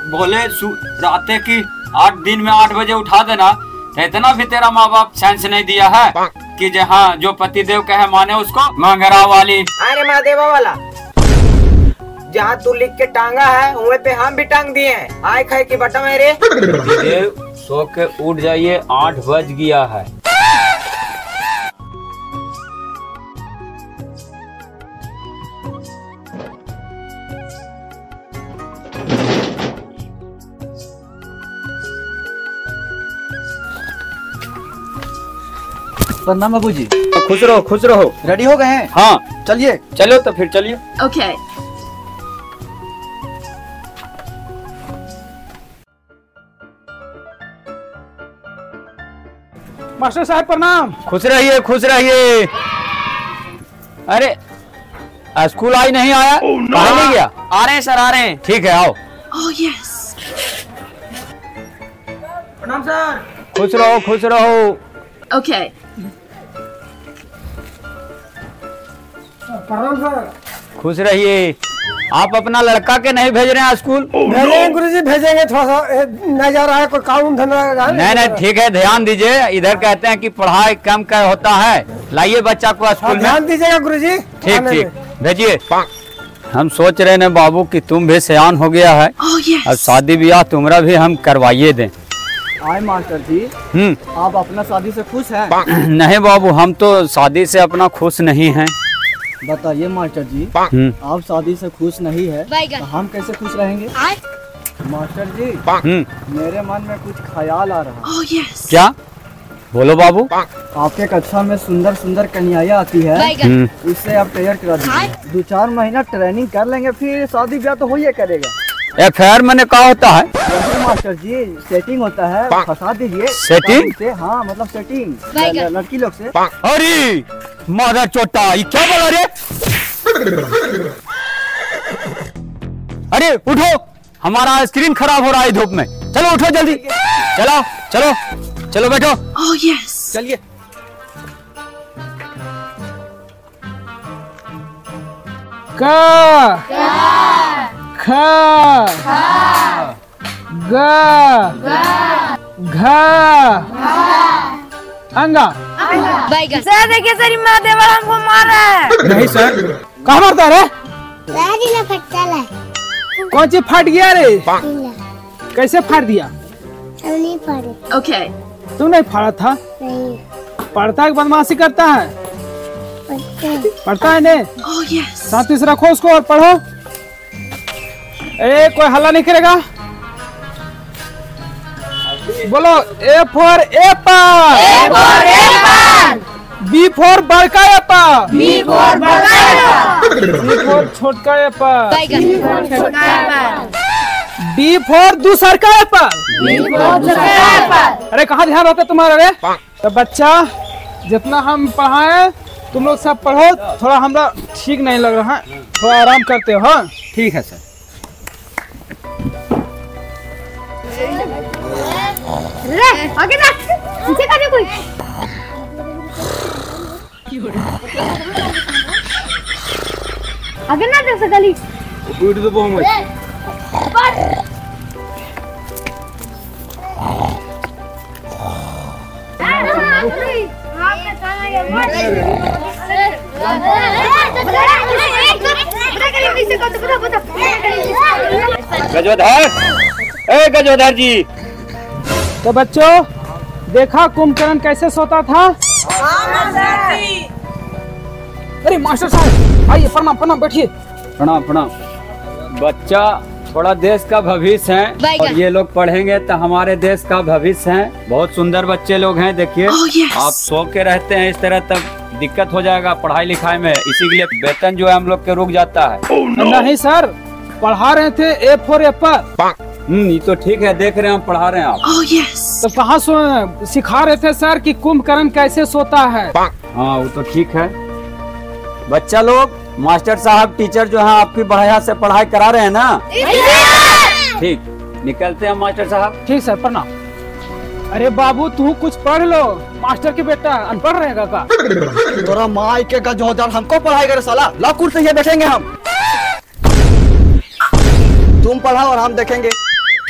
बोले राते की 8 दिन में 8 बजे उठा देना, तो इतना भी तेरा माँ बाप सेंस नहीं दिया है कि जहाँ जो पतिदेव कहे माने उसको। मंगरा वाली अरे महादेवा वाला, जहाँ तू लिख के टांगा है वहीं पे हम भी टांग दिए हैं। आए खाए की बटा मेरे पतिदेव सो के उठ जाइए, 8 बज गया है। प्रणाम बाबूजी। खुश रहो खुश रहो। रेडी हो गए हैं? हाँ चलिए। चलो तो फिर चलिए। Okay. मास्टर साहब प्रणाम। खुश रहिए खुश रहिए। अरे स्कूल आई नहीं आया? कहाँ नहीं गया? आ रहे हैं सर, आ रहे हैं। ठीक है आओ। Oh yes. प्रणाम सर। खुश रहो खुश रहो। Okay. प्रणाम सर। खुश रहिए। आप अपना लड़का के नहीं भेज रहे हैं स्कूल? भेजेंगे गुरुजी, भेजेंगे। थोड़ा सा नहीं जा रहा है, कोई काम धंधा नहीं ठीक है, ध्यान दीजिए। इधर कहते हैं कि पढ़ाई कम का होता है, लाइए बच्चा को स्कूल में। ध्यान दीजिएगा गुरुजी। ठीक ठीक भेजिए। हम सोच रहे हैं बाबू कि तुम भी सयान हो गया है, Oh yes. अब शादी ब्याह तुम्हारा भी हम करवाइए दें। आए मास्टर जी, आप अपना शादी से खुश हैं? नहीं बाबू, हम तो शादी से अपना खुश नहीं हैं। बताइए मास्टर जी, आप शादी से खुश नहीं है तो हम कैसे खुश रहेंगे? मास्टर जी, मेरे मन में कुछ ख्याल आ रहा है। Oh yes. क्या? बोलो बाबू। आपके कक्षा में सुंदर सुंदर कन्याएं आती है, उससे आप तैयार करा दीजिए। 2-4 महीना ट्रेनिंग कर लेंगे, फिर शादी ब्याह तो हो ही करेगा। FIR मैंने कहा होता है? मास्टर जी, सेटिंग होता है, फंसा दीजिए। सेटिंग से? हाँ, मतलब सेटिंग लड़की लोग से। अरे मादा चोटा, ये क्या बोला रे? अरे उठो, हमारा स्क्रीन खराब हो रहा है धूप में। चलो उठो जल्दी, चलो चलो चलो बैठो। Oh yes. चलिए। का खा गा घा अंगा। सर देखिए सर, महादेव हमको मारा है। नहीं सर, कहाँ मारता रे? फटता कौन चीज फट गया रे? कैसे फाड़ दिया? नहीं पड़े। Okay. तू नहीं फाड़ा था? नहीं पढ़ता है कि बदमाशी करता है? पढ़ते। पढ़ता है ने? Oh yes. शांति से रखो उसको और पढ़ो। ए कोई हल्ला नहीं करेगा। बोलो A for apple। A for apple. B for बड़का एप्पल। B for बड़का एप्पल। C for छोटका एप्पल। B for छोटका एप्पल। D for दूसर का एप्पल। B for दूसरा एप्पल। अरे कहाँ ध्यान रहता है तुम्हारा रे? तो बच्चा, जितना हम पढ़ाए तुम लोग सब पढ़ो। थोड़ा हमरा ठीक नहीं लग रहा है, थोड़ा आराम करते हो। हाँ ठीक है सर। आगे ना पीछे का कोई। आगे ना देख सकली। उठ दो बहुत। गजोधर, ए गजोधर जी। तो बच्चों, देखा कुंभकर्ण कैसे सोता था? अरे मास्टर साहब आइए, प्रणाम प्रणाम, बैठिए। प्रणाम प्रणाम। बच्चा थोड़ा देश का भविष्य है, और ये लोग पढ़ेंगे तो हमारे देश का भविष्य है। बहुत सुंदर बच्चे लोग हैं, देखिए। Oh yes. आप सो के रहते हैं इस तरह, तब दिक्कत हो जाएगा पढ़ाई लिखाई में, इसी के लिए वेतन जो है हम लोग के रुक जाता है। नहीं सर, पढ़ा रहे थे A for एप्पल। ये तो ठीक है, देख रहे हैं हम, पढ़ा रहे हैं आप। Oh yes. तो कहाँ सिखा रहे थे सर कि कुंभकर्ण कैसे सोता है। हाँ वो तो ठीक है। बच्चा लोग, मास्टर साहब टीचर जो है आपकी बढ़िया से पढ़ाई करा रहे हैं ना? ठीक, निकलते हैं मास्टर साहब। ठीक सर, प्रणाम। अरे बाबू तू कुछ पढ़ लो, मास्टर की बेटा अनपढ़ रहेगा का? तोरा माई के गजोधर, हमको पढ़ाई करे साला। ला कुर्सी से बैठेंगे हम। तुम पढ़ाओ और हम देखेंगे।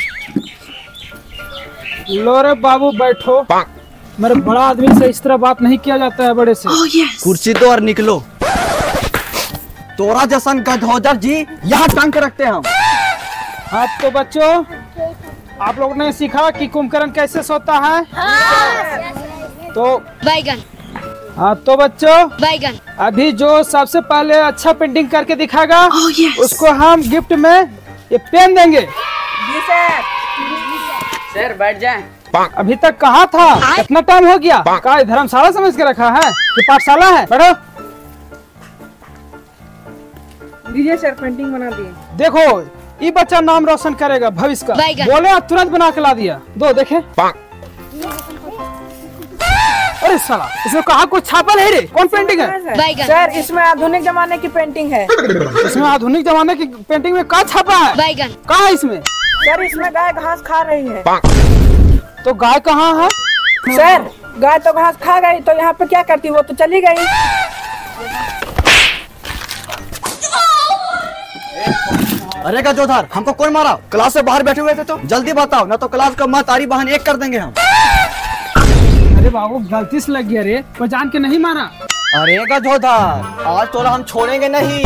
लो रे बाबू बैठो। मेरे बड़ा आदमी से इस तरह बात नहीं किया जाता है बड़े से। कुर्सी दो और निकलो। तोरा जैसन गधोदर जी यहाँ टांग के रखते हैं हम। हाँ तो बच्चों, आप लोग ने सीखा कि कुंभकर्ण कैसे सोता है? तो बैगन हाँ तो बच्चों, बैगन अभी जो सबसे पहले अच्छा पेंटिंग करके दिखाएगा उसको हम गिफ्ट में ये पेन देंगे। सर बैठ जाए। अभी तक कहाँ था? कितना टाइम हो गया? का धर्मशाला समझ के रखा है कि पाठशाला है? बैठो। दीजिए सर, पेंटिंग बना दिए। देखो, ये बच्चा नाम रोशन करेगा भविष्य का। बोले और तुरंत बना के ला दिया। दो देखे। अरे साला, इसमें कहा कुछ छापा नहीं रे। कौन पेंटिंग है? बैगन सर इसमें आधुनिक जमाने की पेंटिंग है। इसमें आधुनिक जमाने की पेंटिंग में क्या छापा है? बैगन कहाँ है इसमें? सर इसमें गाय घास खा रही है। तो गाय कहाँ है? सर गाय तो घास खा गई, तो यहाँ पे क्या करती? वो तो चली गई। अरे गधोदर, हमको कौन मारा? क्लास से बाहर बैठे हुए थे तो जल्दी बताओ, ना तो क्लास का माँ तारी बहन एक कर देंगे हम। अरे बाबू, गलती से लग गया रे, कोई जान के नहीं मारा। अरे गधोदर, आज तोरा हम छोड़ेंगे नहीं।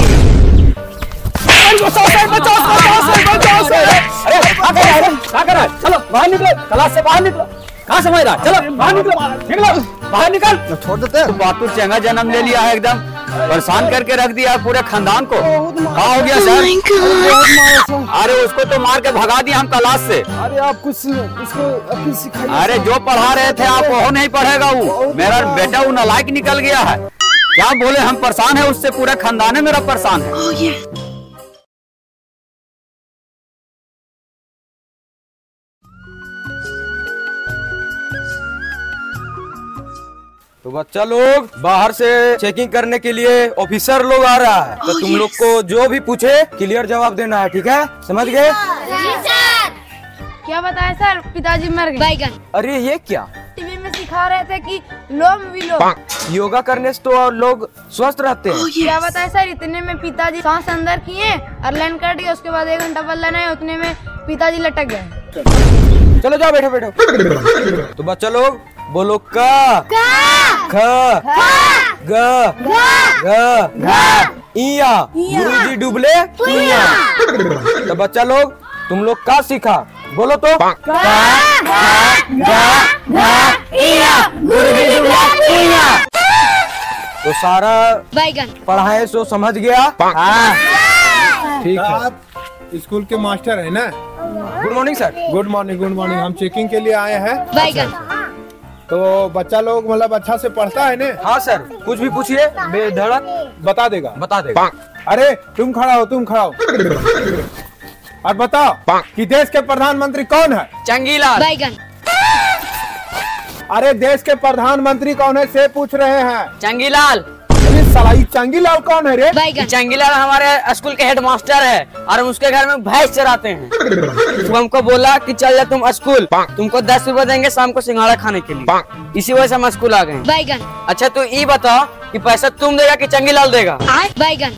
चलो बाहर निकलो, क्लास से बाहर निकलो। कहाँ समझ रहा? चलो बाहर निकलो, बाहर निकल। छोड़ देते। बातू चंगा जन्म ले लिया है, एकदम परेशान करके रख दिया पूरे खानदान को। क्या हो गया सर? अरे उसको तो मार के भगा दिया हम क्लास से। अरे आप कुछ इसको अपनी सिखाइए। अरे जो पढ़ा रहे थे आप वो नहीं पढ़ेगा। वो मेरा बेटा वो नालायक निकल गया है। क्या बोले, हम परेशान है उससे, पूरे खानदान है मेरा परेशान है। तो बच्चा लोग, बाहर से चेकिंग करने के लिए ऑफिसर लोग आ रहा है, तो तुम लोग को जो भी पूछे क्लियर जवाब देना है, ठीक है? समझ गए? क्या बताएं सर, पिताजी मर गए। बैगन अरे ये क्या? टीवी में सिखा रहे थे कि लोम विलोम। योगा करने से तो लोग स्वस्थ रहते हैं। क्या बताएं सर, इतने में पिताजी सांस अंदर किए और लाइन कट गया। उसके बाद 1 घंटा बदला नहीं, उतने में पिताजी लटक गए। चलो जाओ, बैठो बैठो। तो बच्चा लोग बोलो का, ख, ग, इया, गुरुजी डुबले कुइया। तो बच्चा लोग, तुम लोग का सीखा? बोलो तो। तो सारा बैगन पढ़ाए सो समझ गया? ठीक है। स्कूल के मास्टर है ना? Good morning sir. Good morning, good morning. हम चेकिंग के लिए आए हैं। बैगन तो बच्चा लोग मतलब अच्छा से पढ़ता है ना? हाँ सर, कुछ भी पूछिए, बेधड़क बता देगा। बता देगा। अरे तुम खड़ा हो, तुम खड़ा हो और बताओ कि देश के प्रधानमंत्री कौन है? चंगीलाल। बैगन अरे देश के प्रधानमंत्री कौन है से पूछ रहे हैं। चंगीलाल। अरे साला, ये चंगीलाल कौन है रे? बैगन चंगीलाल हमारे स्कूल के हेडमास्टर है और हम उसके घर में भैंस चराते हैं। तो हमको बोला कि चल जा तुम स्कूल, तुमको 10 रुपए देंगे शाम को सिंघाड़ा खाने के लिए। इसी वजह से हम स्कूल आ गए। बैगन अच्छा तो ये बताओ कि पैसा तुम देगा कि चंगीलाल देगा? बैगन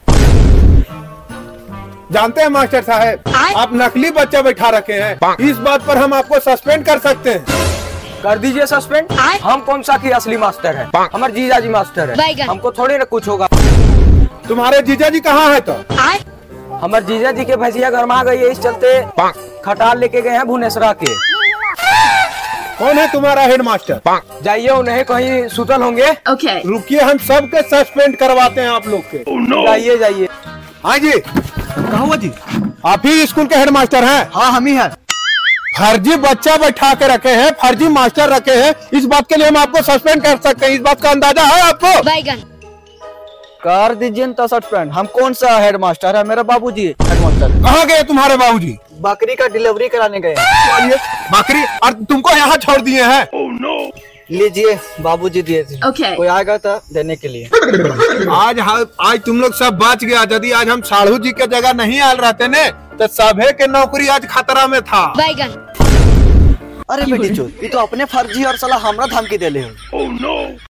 जानते हैं मास्टर साहब, आप नकली बच्चा बैठा रखे हैं। इस बात पर हम आपको सस्पेंड कर सकते हैं। कर दीजिए सस्पेंड। हम कौन सा की असली मास्टर है? हमारे जीजा जी मास्टर है, बैगन हमको थोड़ी ना कुछ होगा। तुम्हारे जीजा जी कहाँ है? तो हमारे जीजा जी के भैंसिया घर में आ गई है, इस चलते खटाल लेके गए हैं भुवनेश्वरा के। कौन है तुम्हारा हेड मास्टर? जाइए, उन्हें कहीं सुतल होंगे। रुकिए, हम सबके सस्पेंड करवाते हैं आप लोग के। जाइए जाइए। हाँ जी। कहाँ हुआ जी? आप ही स्कूल के हेड मास्टर हैं? हाँ हम ही हैं। फर्जी बच्चा बैठा के रखे हैं, फर्जी मास्टर रखे हैं, इस बात के लिए हम आपको सस्पेंड कर सकते हैं। इस बात का अंदाजा है आपको? बैगन कर दीजिए तो सस्पेंड। हम कौन सा हेड मास्टर है? मेरा बाबूजी हेड मास्टर। कहाँ गए तुम्हारे बाबूजी? बकरी का डिलीवरी कराने गए। बकरी? और तुमको यहाँ छोड़ दिए हैं? लीजिए, बाबूजी दिए थे। कोई आएगा तो देने के लिए। आज तुम लोग सब बच गया। यदि आज हम साढ़ू जी के जगह नहीं आल रहते ने तो सभे के नौकरी आज खतरा में था। बैगन अरे बेटी चोद, ये तो अपने फर्जी और साला हमरा धमकी दे ले हो।